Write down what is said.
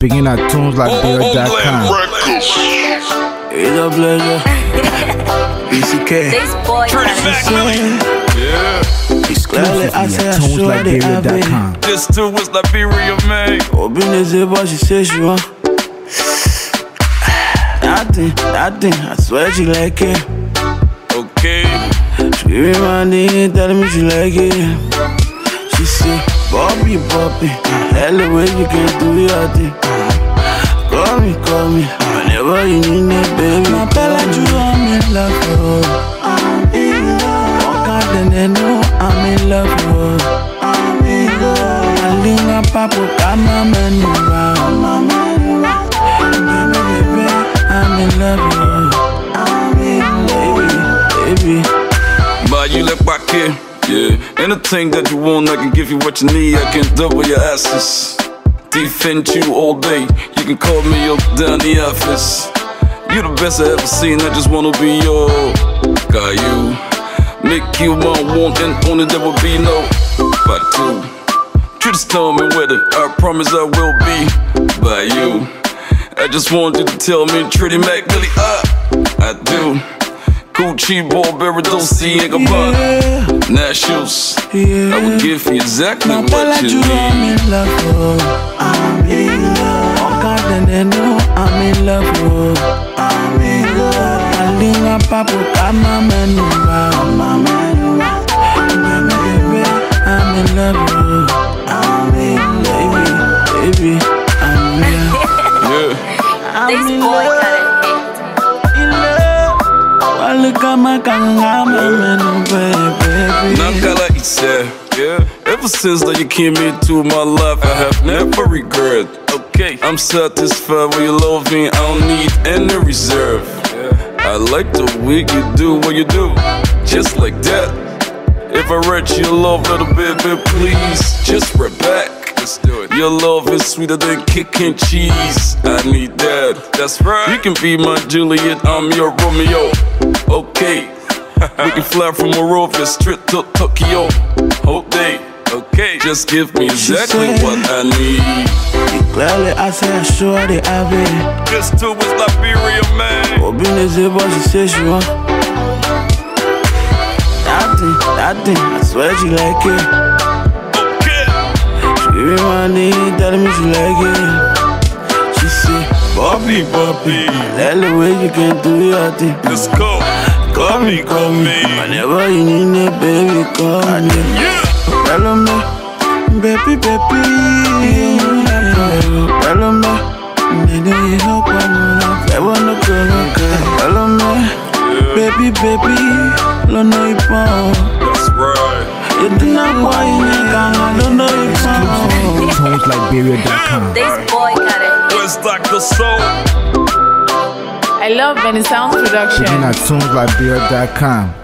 Speaking at tuneslikebeard.com. It's a pleasure. BCK. This boy He's clearly I say I show the tuneslikebeard.com. This too was Liberia, man. Open this zip, but she says she want nothing, I swear she like it. Okay. She give me money, telling me she like it. She say, Bobby, hella way you can do your thing. Call me, whenever you need me, baby. My bella, you I'm in love, oh. I'm in love. Walk out and they know I'm in love, oh. I'm in love. I lean up, papa, come on, man, baby, I'm in love, oh. I'm in love, baby. But you look back here, yeah. Anything that you want, I can give you what you need. I can double your asses. Defend you all day. You can call me up down the office. You the best I ever seen. I just wanna be your guy. You make you my one and only. There will be no but two. You just tell me whether I promise I will be by you. I just want you to tell me, Trinity Mac, really, I do. Gucci, Burberry, don't see ain't about Nash shoes. I will give you exactly what you need. I'm in love, oh. I'm in love. Walk out and they know I'm in love, oh. I'm in love. I lean up, papa, come on, man, baby, I'm in love, oh. I'm in love, baby, I'm in love. Yeah. This boy got it. Look at my baby. Nankala Ise, yeah. Ever since that you came into my life, I have never regret. Okay, I'm satisfied with your love me. I don't need any reserve. I like the way you do what you do, just like that. If I write your love, little baby, please just right back. Let's do it. Your love is sweeter than cake and cheese. I need that. That's right. You can be my Juliet, I'm your Romeo. Okay, we can fly from Monrovia straight to Tokyo. Whole day, okay. Just give me exactly what I need. Clearly, I say I sure they have it. This too was Liberia, man. Open this zip, but she says she want nothing, I swear she like it. Okay. She give me money, telling me she like it. She say, Bobby, that's the way you can do your thing. Let's go. Call me. Whenever you need me, baby, call me. Yeah. Hello, me, baby. Hello, me, need help, I wanna go. Hello, me, baby, don't know you phone. That's right. You do not want you, don't know you phone. tuneslikebeard.com. This boy got it. Where's Dr. Soul? I love Benny Sounds Production. Speaking at tuneslikebeard.com.